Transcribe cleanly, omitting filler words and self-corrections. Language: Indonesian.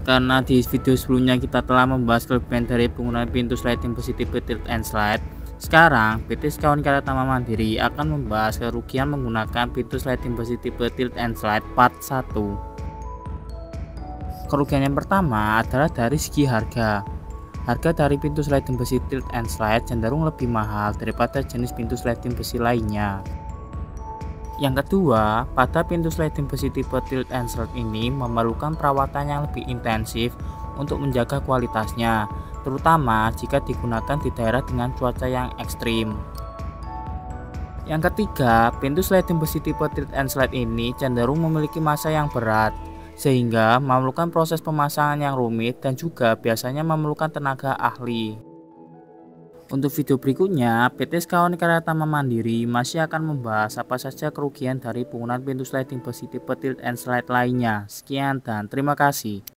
Karena di video sebelumnya kita telah membahas kelebihan dari penggunaan pintu sliding besi tipe tilt and slide, sekarang PT Sekawan Karya Tama Mandiri akan membahas kerugian menggunakan pintu sliding besi tipe tilt and slide part 1. Kerugian yang pertama adalah dari segi harga. Harga dari pintu sliding besi tilt and slide cenderung lebih mahal daripada jenis pintu sliding besi lainnya. Yang kedua, pada pintu sliding besi tipe tilt and slide ini memerlukan perawatan yang lebih intensif untuk menjaga kualitasnya, terutama jika digunakan di daerah dengan cuaca yang ekstrim. Yang ketiga, pintu sliding besi tipe tilt and slide ini cenderung memiliki massa yang berat, sehingga memerlukan proses pemasangan yang rumit dan juga biasanya memerlukan tenaga ahli. Untuk video berikutnya, PT Sekawan Karya Tama Mandiri masih akan membahas apa saja kerugian dari penggunaan pintu sliding besi tipe tilt and slide lainnya. Sekian dan terima kasih.